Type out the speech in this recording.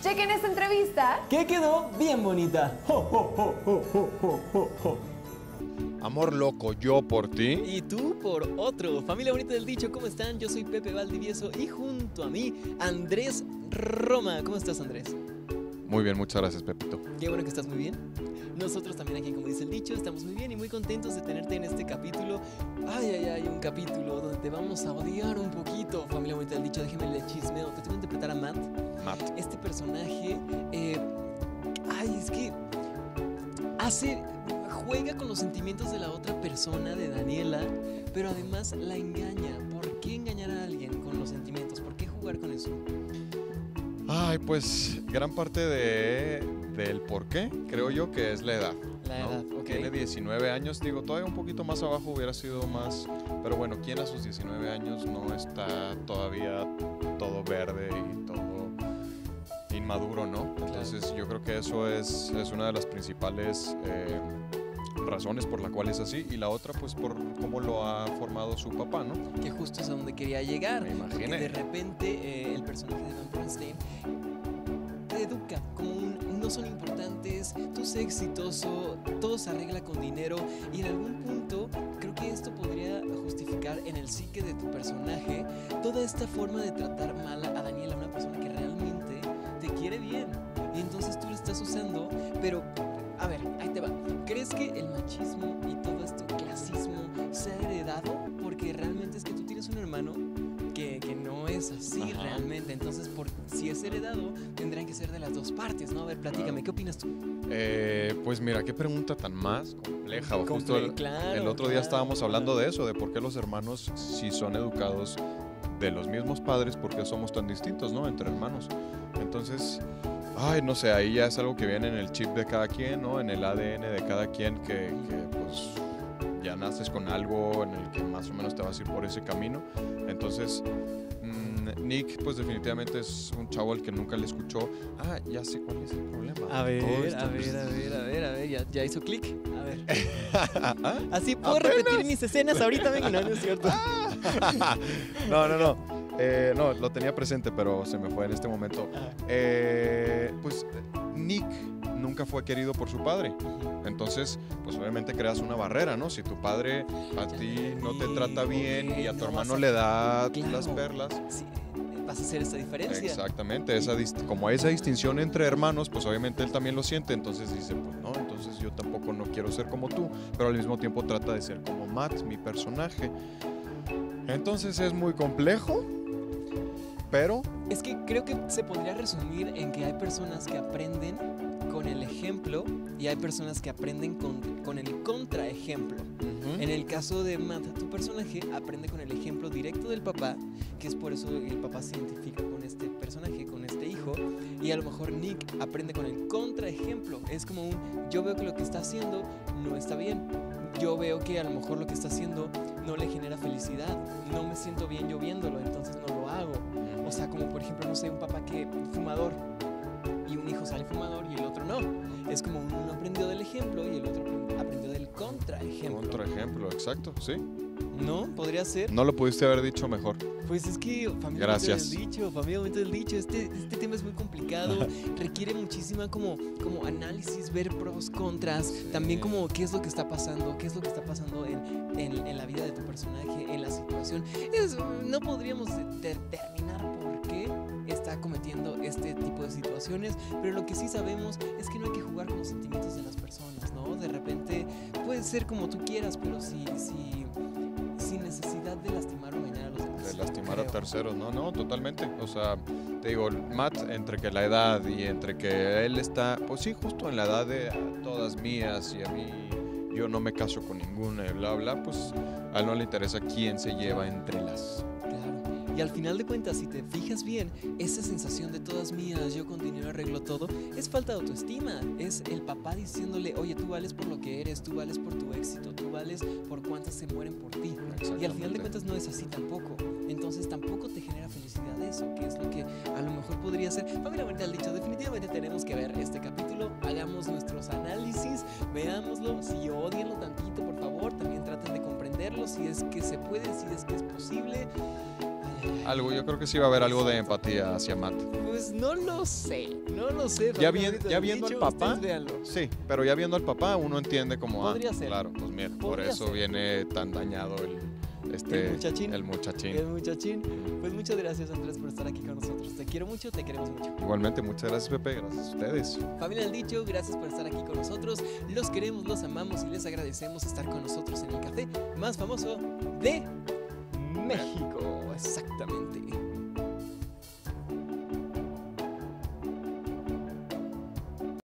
Chequen esta entrevista. Que quedó bien bonita. Amor loco, yo por ti. Y tú por otro. Familia bonita del dicho, ¿cómo están? Yo soy Pepe Valdivieso y junto a mí, Andrés Roma. ¿Cómo estás, Andrés? Muy bien, muchas gracias, Pepito. Qué bueno que estás muy bien. Nosotros también aquí, como dice el dicho, estamos muy bien y muy contentos de tenerte en este capítulo. Ay, un capítulo donde te vamos a odiar un poquito. Familia bonita del dicho, déjeme le chismeo. Te tengo que interpretar a Matt. Este personaje, es que juega con los sentimientos de la otra persona, de Daniela, pero además la engaña. ¿Por qué engañar a alguien con los sentimientos? ¿Por qué jugar con eso? Ay, pues gran parte del por qué, creo yo que es la edad. La edad, ¿no? ok. Tiene 19 años, digo, todavía un poquito más abajo hubiera sido más, pero bueno, ¿quién a sus 19 años no está todavía todo verde y todo inmaduro, no? Entonces yo creo que eso es una de las principales razones por la cual es así, y la otra pues por cómo lo ha formado su papá, ¿no? Que justo es a donde quería llegar. Me imaginé. Porque de repente el personaje de Van Bernstein te educa como no son importantes, tú sé exitoso, todo se arregla con dinero, y en algún punto creo que esto podría justificar en el psique de tu personaje toda esta forma de tratar mal a Daniela, una persona que realmente te quiere bien, y entonces tú lo estás usando. Pero a ver, ahí te va. ¿Crees que el machismo y todo este clasismo se ha heredado? Porque realmente es que tú tienes un hermano que no es así. Ajá. Realmente. Entonces, si es heredado, tendrían que ser de las dos partes, ¿no? A ver, platícame, ¿qué opinas tú? Pues mira, qué pregunta tan más compleja. Justo el otro día estábamos hablando de eso, de por qué los hermanos, si son educados de los mismos padres, por qué somos tan distintos, ¿no? Entre hermanos. Entonces, no sé, ahí ya es algo que viene en el chip de cada quien, ¿no? En el ADN de cada quien, que pues ya naces con algo en el que más o menos te vas a ir por ese camino. Entonces, Nick pues definitivamente es un chavo al que nunca le escuchó. Ya sé cuál es el problema. A ver, ya hizo clic. A ver. Así puedo repetir mis escenas ahorita, venga, no es cierto. No, lo tenía presente, pero se me fue en este momento. Pues Nick nunca fue querido por su padre. Entonces, pues obviamente creas una barrera, ¿no? Si tu padre a ti no te trata bien y a tu hermano le da las perlas. Sí, vas a hacer esa diferencia. Exactamente, como esa distinción entre hermanos, pues obviamente él también lo siente. Entonces dice, pues no, entonces yo tampoco no quiero ser como tú, pero al mismo tiempo trata de ser como Matt, mi personaje. Entonces es muy complejo, pero es que creo que se podría resumir en que hay personas que aprenden con el ejemplo y hay personas que aprenden con el contraejemplo. En el caso de Matt, tu personaje aprende con el ejemplo directo del papá, que es por eso el papá se identifica con este personaje, con este hijo, y a lo mejor Nick aprende con el contraejemplo. Es como yo veo que lo que está haciendo no está bien, yo veo que a lo mejor lo que está haciendo no le genera felicidad, no me siento bien yo viéndolo, entonces no lo hago. O sea, como por ejemplo, no sé, un papá que fumador y un hijo sale fumador y el otro no. Es como uno aprendió del ejemplo y el otro aprendió del contraejemplo. Contraejemplo, exacto, sí. ¿No? ¿Podría ser? No lo pudiste haber dicho mejor. Pues es que, familia momento del dicho, este tema es muy complicado, requiere muchísima como análisis, ver pros, contras, también como qué es lo que está pasando, en la vida de tu personaje, en la situación. No podríamos determinar por qué está cometiendo este tipo de situaciones, pero lo que sí sabemos es que no hay que jugar con los sentimientos de las personas, ¿no? De repente puede ser como tú quieras, pero sin necesidad de lastimar o engañar a los demás. De lastimar a terceros, no, totalmente. O sea, te digo, Matt, entre que la edad y entre que él está, pues sí, justo en la edad de todas mías y a mí, yo no me caso con ninguna y bla, bla, pues a él no le interesa quién se lleva entre las. Y al final de cuentas, si te fijas bien, esa sensación de todas mías, yo con dinero arreglo todo, es falta de autoestima. Es el papá diciéndole, oye, tú vales por lo que eres, tú vales por tu éxito, tú vales por cuántas se mueren por ti. Y al final de cuentas no es así tampoco. Entonces tampoco te genera felicidad eso, que es lo que a lo mejor podría ser. Familia bonita del dicho, definitivamente tenemos que ver este capítulo, hagamos nuestros análisis, veámoslo, si odienlo tantito, por favor, también traten de comprenderlo, si es que se puede, si es que es posible. Yo creo que sí va a haber algo de empatía hacia Matt. Pues no lo sé. Ya viendo al papá, sí, pero ya viendo al papá uno entiende como, podría ser. Claro, pues mira, por eso viene tan dañado el muchachín. Pues muchas gracias, Andrés, por estar aquí con nosotros. Te quiero mucho, te queremos mucho. Igualmente, muchas gracias, Pepe, gracias a ustedes. Familia del Dicho, gracias por estar aquí con nosotros. Los queremos, los amamos y les agradecemos estar con nosotros en el café más famoso de México. Exactamente.